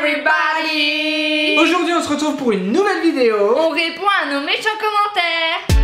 everybody! Aujourd'hui on se retrouve pour une nouvelle vidéo. On répond à nos méchants commentaires.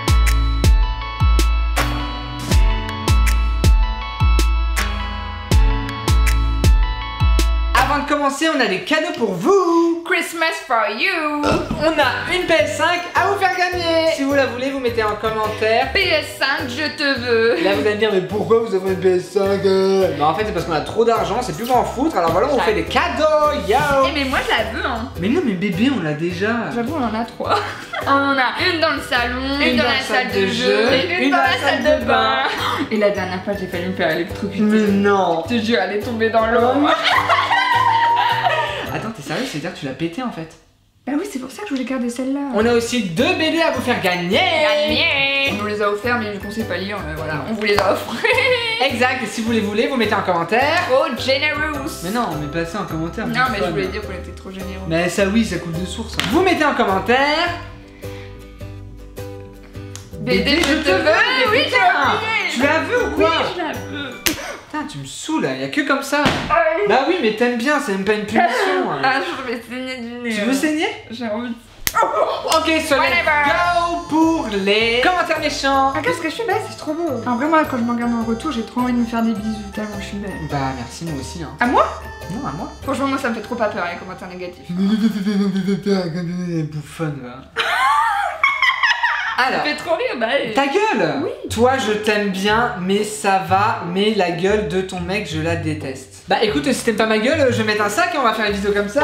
Avant de commencer, on a des cadeaux pour vous. Christmas for you. On a une PS5 à vous faire gagner. Si vous la voulez, vous mettez en commentaire PS5, je te veux. Là vous allez me dire mais pourquoi vous avez une PS5 Non en fait c'est parce qu'on a trop d'argent, c'est plus pour en foutre. Alors voilà, on vous fait des cadeaux, yo. Eh mais moi je la veux hein. Mais non mais bébé, on l'a déjà. J'avoue on en a trois. On en a une dans le salon, une dans la salle de jeu et une dans la salle de bain. Et la dernière fois j'ai failli me faire électrocuter. Mais non. Je te jure, elle est tombée dans l'eau. Attends, t'es sérieux? C'est-à-dire que tu l'as pété en fait? Bah oui, c'est pour ça que je voulais garder celle-là. On a aussi 2 BD à vous faire gagner. On nous les a offerts, mais vu qu'on sait pas lire, voilà, on vous les a offrés. Exact, et si vous les voulez, vous mettez en commentaire. Oh, generous. Mais non, mais pas ça en commentaire. Non, mais je voulais dire qu'on était trop généreux. Mais ça oui, ça coule de source. Vous mettez en commentaire. BD, je te veux. Oui, j'ai oublié. Tu l'as vu ou quoi? Oui, je la veux. Putain, tu me saoules, y'a que comme ça. Bah oui, mais t'aimes bien, c'est même pas une punition. Ah, je vais saigner du nez. Tu veux saigner? J'ai envie. Ok, so let's go pour les commentaires méchants. Ah, qu'est-ce que je suis belle, c'est trop beau. En vrai, moi, quand je me regarde en retour, j'ai trop envie de me faire des bisous tellement je suis belle. Bah merci, moi aussi. Hein. À moi? Non, à moi. Franchement, moi, ça me fait trop pas peur, les commentaires négatifs. Bouffonne, va. Alors, Ça fait trop rire, bah. ta gueule. Oui. Toi, je t'aime bien, mais ça va. Mais la gueule de ton mec, je la déteste. Bah écoute, si t'aimes pas ma gueule, je vais mettre un sac et on va faire une vidéo comme ça.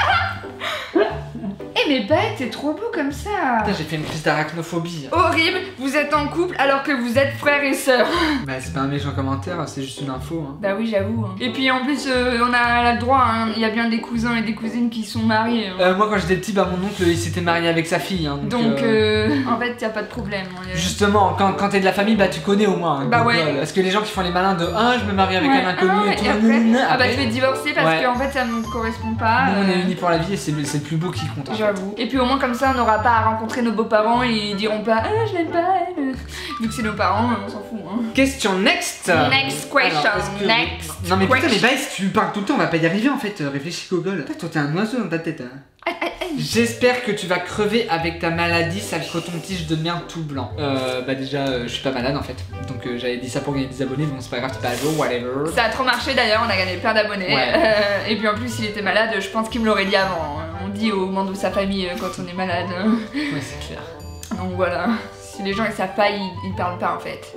Eh mais bête, c'est trop beau comme ça. Putain, j'ai fait une crise d'arachnophobie. Horrible, vous êtes en couple alors que vous êtes frères et sœurs. Bah c'est pas un méchant commentaire, c'est juste une info. Hein. Bah oui, j'avoue. Et puis en plus, on a le droit, hein. Il y a bien des cousins et des cousines qui sont mariés. Moi quand j'étais petit, bah mon oncle il s'était marié avec sa fille. Hein, donc en fait, y a pas de problème. Justement, quand t'es de la famille, bah tu connais au moins. Hein, bah ouais. Parce que les gens qui font les malins de je me marie avec un inconnu et tout. Après, bah je vais divorcer parce qu'en fait ça me correspond pas. Nous on est unis pour la vie et c'est le plus beau qui compte. J'avoue. Et puis au moins comme ça on n'aura pas à rencontrer nos beaux-parents et ils diront pas je l'aime pas elle. Vu que c'est nos parents, on s'en fout. Hein. Question next. Next question. Next. Non mais putain mais bah si tu lui parles tout le temps on va pas y arriver en fait. Réfléchis Gogol. Toi t'es un oiseau dans ta tête. Hein. J'espère que tu vas crever avec ta maladie, sale coton-tige de merde tout blanc. Bah déjà, je suis pas malade en fait. Donc j'avais dit ça pour gagner des abonnés, bon c'est pas grave, t'es pas à jour, whatever. Ça a trop marché d'ailleurs, on a gagné plein d'abonnés. Ouais. Et puis en plus, il était malade, je pense qu'il me l'aurait dit avant. On dit aux membres de sa famille quand on est malade. Ouais, c'est clair. Donc voilà, si les gens ils savent pas, ils parlent pas en fait.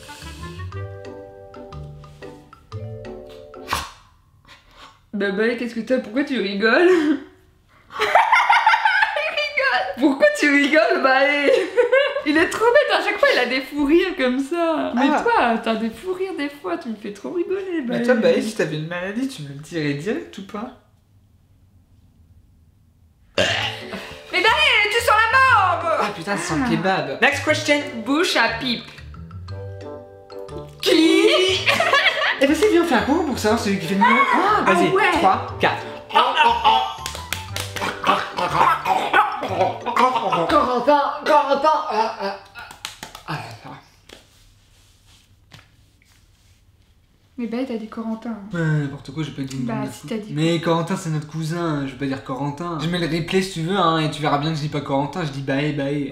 Bah qu'est-ce que t'as? Pourquoi tu rigoles? Pourquoi tu rigoles, Baé? Il est trop bête, à chaque fois il a des fous rires comme ça. Mais toi, t'as des fous rires des fois, tu me fais trop rigoler, Baé. Mais toi, Baé, si t'avais une maladie, tu me le dirais direct ou pas? Mais Baé, tu sens la mort! Ah putain, ça sent le kebab. Next question. Bouche à pipe. Qui? Eh ben c'est bien, on fait un concours pour savoir celui qui fait le numéro. Vas-y, ouais. 3, 4. Corentin. Mais Baé, t'as dit Corentin. Ouais, n'importe quoi, j'ai pas dit une Bah, bande de si fous. t'as dit. Mais Corentin, c'est notre cousin, je vais pas dire Corentin. Je mets le replay si tu veux, hein, et tu verras bien que je dis pas Corentin, je dis Baé.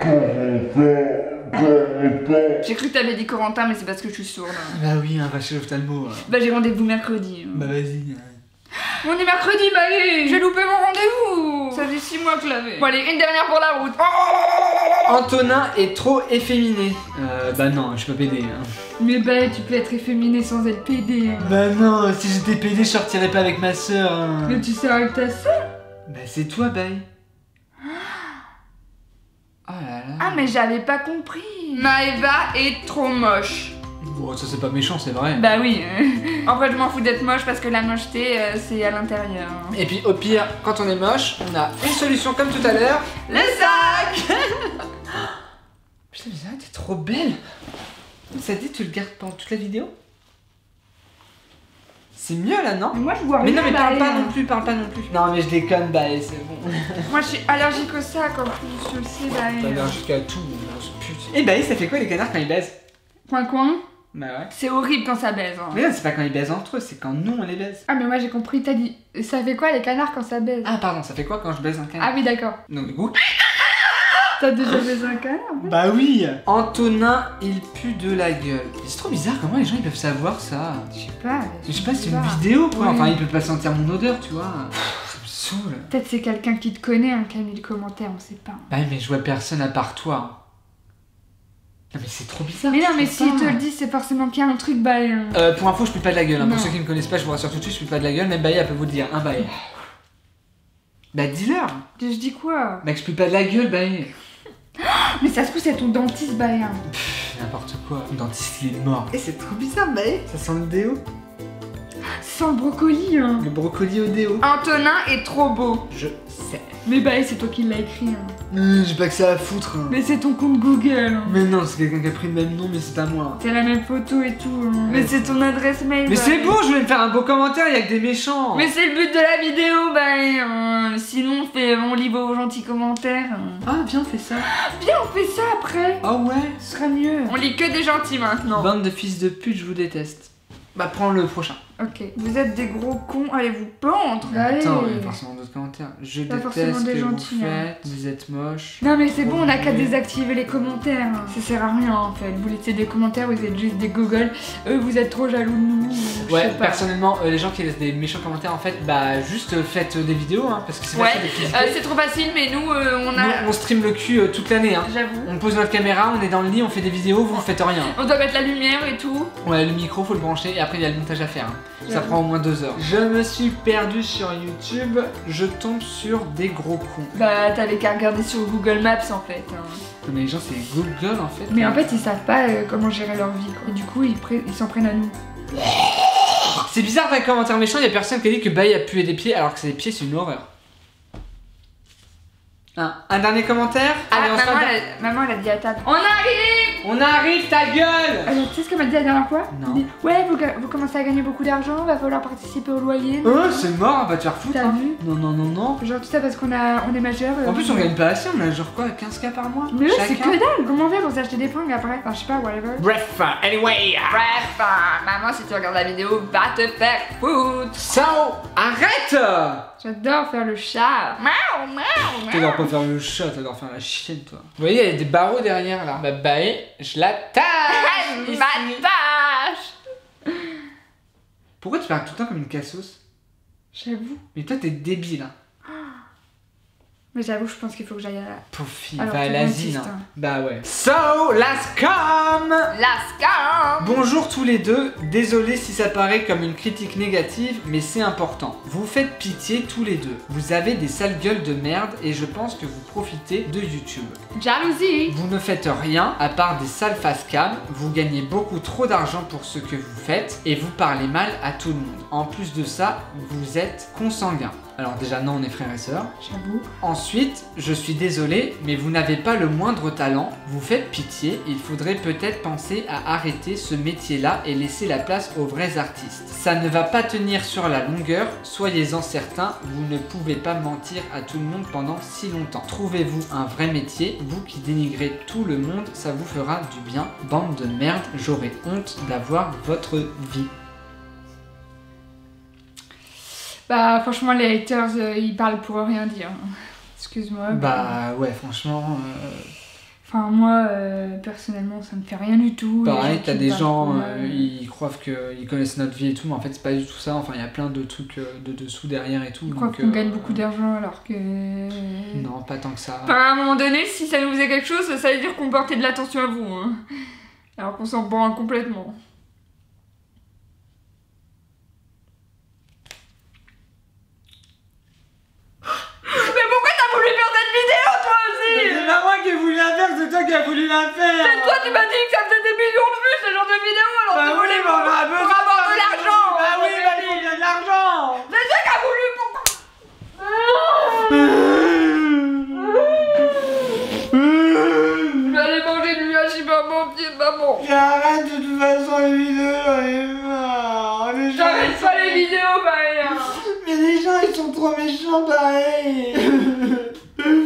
J'ai cru que t'avais dit Corentin, mais c'est parce que je suis sourde. Bah oui, va chez l'ophtalmo. Bah, j'ai rendez-vous mercredi. Bah vas-y. On est mercredi, Baé! J'ai loupé mon rendez-vous! Ça fait 6 mois que je l'avais. Bon, allez, une dernière pour la route. Antonin est trop efféminé. Bah non, je suis pas pédé. Hein. Mais Baé, tu peux être efféminé sans être pédé. Hein. Bah non, si j'étais pédé, je sortirais pas avec ma soeur. Hein. Mais tu sors avec ta soeur? Bah c'est toi, Bae. Oh là là. Ah, mais j'avais pas compris. Maëva est trop moche. Bon, ça c'est pas méchant, c'est vrai. Bah oui. En fait, je m'en fous d'être moche parce que la mocheté, c'est à l'intérieur. Et puis au pire, quand on est moche, on a une solution comme tout à l'heure. Le sac. Putain, mais ça, t'es trop belle. Ça te dit, tu le gardes pendant toute la vidéo? C'est mieux là, non? Mais moi, je vois rien. Mais non, mais parle pas Baé. non plus, parle pas non plus. Non, mais je déconne, Bae, c'est bon. Moi, je suis allergique au sac en plus, je le sais, Baé. T'as allergique à tout, grosse pute. Et Bae, ça fait quoi les canards quand ils baisent? Coin. Bah ouais. C'est horrible quand ça baise. Hein. Mais là, c'est pas quand ils baisent entre eux, c'est quand nous on les baise. Ah, mais moi j'ai compris, t'as dit. Ça fait quoi les canards quand ça baise? Ah, pardon, ça fait quoi quand je baise un canard? Ah, oui, d'accord. Donc, du coup. T'as déjà baisé un canard? Bah oui. Antonin, il pue de la gueule. C'est trop bizarre, comment les gens ils peuvent savoir ça? Je sais pas. Je sais pas, c'est une vidéo quoi. Oui. Enfin, ils peuvent pas sentir mon odeur, tu vois. Ça me saoule. Peut-être c'est quelqu'un qui te connaît, hein, qui a mis le commentaire, on sait pas. Bah mais je vois personne à part toi. Non mais c'est trop bizarre. Mais non, mais je s'il sais te pas. le dit, c'est forcément qu'il y a un truc, bah. Pour info, je pue pas de la gueule. Hein. Pour Non. ceux qui me connaissent pas, je vous rassure tout de suite, je pue pas de la gueule. Même Baye, elle peut vous le dire. Un Baye. Bah dis-leur. Je dis quoi? Bah que je pue pas de la gueule, Baye. Mais ça se trouve, c'est ton dentiste, bah. Hein. N'importe quoi. Le dentiste il est mort. Et c'est trop bizarre, Baye. Ça sent le déo. Sans le brocoli, hein. Le brocoli au déo. Antonin est trop beau. Je sais. Mais bah, c'est toi qui l'as écrit, hein. J'ai pas que ça à foutre. Hein. Mais c'est ton compte Google. Hein. Mais non, c'est quelqu'un qui a pris le même nom, mais c'est pas moi. C'est la même photo et tout. Hein. Mais c'est ton adresse mail. Mais bah. c'est bon, je voulais me faire un beau commentaire, y'a que des méchants. Mais c'est le but de la vidéo, bah. Sinon, on lit vos gentils commentaires. Hein. Ah, viens, fais ça. Viens, on fait ça après. Ah ouais. Ce sera mieux. On lit que des gentils maintenant. Bande de fils de pute, je vous déteste. Bah, prends le prochain. Ok. Vous êtes des gros cons, allez vous pendre. Allez. Attends, il y a forcément d'autres commentaires. Je Pas forcément déteste ce des que gentils, vous hein. faites, vous êtes moche. Non mais c'est bon, on a qu'à Oui. désactiver les commentaires. Hein. Ça sert à rien en fait. Vous laissez des commentaires, vous êtes juste des gogoles. Vous êtes trop jaloux de nous. Je Ouais, sais pas. personnellement, les gens qui laissent des méchants commentaires, en fait, bah, juste faites des vidéos, hein, parce que c'est Ouais, facile d'activité. c'est trop facile, mais nous, on Nous, a. on stream le cul toute l'année, hein. J'avoue. On pose notre caméra, on est dans le lit, on fait des vidéos, vous faites rien. On doit mettre la lumière et tout. Ouais, le micro, faut le brancher, et après, il y a le montage à faire. Hein. Ça J'avoue. prend au moins 2 heures. Je me suis perdu sur YouTube, je tombe sur des gros cons. Bah, t'avais qu'à regarder sur Google Maps en fait. Hein. Non, mais les gens, c'est Google, en fait. Mais en fait, ils savent pas comment gérer leur vie. Quoi. Et du coup, ils s'en prennent à nous. C'est bizarre d'un commentaire méchant, il y a personne qui a dit que Baye a pué des pieds, alors que c'est des pieds, c'est une horreur. Un dernier commentaire. Allez, on se maman, fait- maman, elle a dit à table. On arrive. On arrive, ta gueule. Alors, tu sais ce qu'elle m'a dit la dernière fois? Non. Elle dit, ouais, vous commencez à gagner beaucoup d'argent, va falloir participer au loyer. Oh, c'est mort, on va te faire foutre. T'as Hein. vu? Non, non, non, non. Genre tout ça parce on est majeur. En plus, on gagne pas assez, on a genre quoi, 15K par mois? Mais là, c'est chacun que dalle. Comment on fait pour s'acheter des fringues après? Enfin, je sais pas, whatever. Bref, anyway. Bref, maman, si tu regardes la vidéo, va te faire foutre. So, arrête. J'adore faire le chat. Miaou, miaou, T'adores miaou. pas faire le chat, t'adores faire la chienne, toi. Vous voyez, il y a des barreaux derrière là. Bah, Baye, je la tâche. ici. Ma tâche. Pourquoi tu parles tout le temps comme une cassos? J'avoue. Mais toi, t'es débile. Hein. Mais j'avoue, je pense qu'il faut que j'aille à la... Pauvre fille, Alors, va à t'es l'asile. dentiste, Hein. hein. Bah ouais. So, last come. La scam. Bonjour tous les deux, désolé si ça paraît comme une critique négative, mais c'est important. Vous faites pitié tous les deux. Vous avez des sales gueules de merde et je pense que vous profitez de YouTube. Jalousie. Vous ne faites rien à part des sales face cam, vous gagnez beaucoup trop d'argent pour ce que vous faites et vous parlez mal à tout le monde. En plus de ça, vous êtes consanguins. Alors déjà non, on est frères et sœurs. J'avoue. Ensuite, je suis désolé, mais vous n'avez pas le moindre talent, vous faites pitié, il faudrait peut-être penser à arrêter ce métier-là et laisser la place aux vrais artistes. Ça ne va pas tenir sur la longueur, soyez-en certains, vous ne pouvez pas mentir à tout le monde pendant si longtemps. Trouvez-vous un vrai métier, vous qui dénigrez tout le monde, ça vous fera du bien. Bande de merde, j'aurais honte d'avoir votre vie. Bah, franchement, les haters, ils parlent pour rien dire. Excuse-moi. Bah ouais, franchement... Enfin, moi, personnellement, ça me fait rien du tout. Pareil, t'as des gens, parlent, ils croient qu'ils connaissent notre vie et tout, mais en fait c'est pas du tout ça, enfin il y a plein de trucs de dessous derrière et tout. Ils croient donc, qu'on gagne beaucoup d'argent alors que... Non, pas tant que ça. Enfin, à un moment donné, si ça nous faisait quelque chose, ça veut dire qu'on portait de l'attention à vous. Hein. Alors qu'on s'en branle complètement. Mais pourquoi t'as voulu faire cette vidéo, toi aussi? C'est pas moi qui ai voulu la faire, c'est toi qui as voulu la faire. C'est toi, tu m'as dit que ça faisait des millions de vues, ce genre de vidéo, alors Bah tu oui, voulais mais on a besoin pour avoir de l'argent. Bah oui, bah il faut bien de l'argent. C'est toi qui as voulu pour... Je vais aller manger du hachis mon pied de maman. J'arrête de toute façon les vidéos, j'en ai marre. Les gens, J'arrête pas les vidéos, pareil. mais les gens ils sont trop méchants pareil.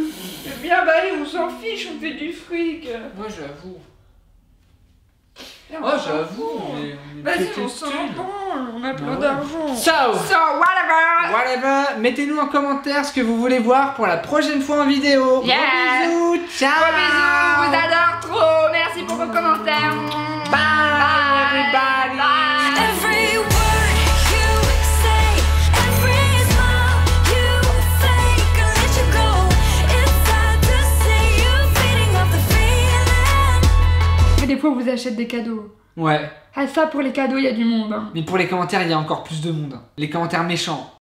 C'est bien, bah allez, on s'en fiche, on fait du fric. Moi j'avoue. Oh, j'avoue, on est Vas-y, on s'en branle, on a plein d'argent. So, whatever. Mettez-nous en commentaire ce que vous voulez voir pour la prochaine fois en vidéo. Yeah. Gros bisous, ciao. Gros bisous, vous adore trop. Merci pour vos commentaires. Bye, everybody. Bye. Every word you say, every smile you fake, I let you go. It's sad to see you feeding off the feeling. Mais des fois, on vous achète des cadeaux. Ouais, Ah, ça, pour les cadeaux, il y a du monde. Hein. mais pour les commentaires, il y a encore plus de monde. Les commentaires méchants.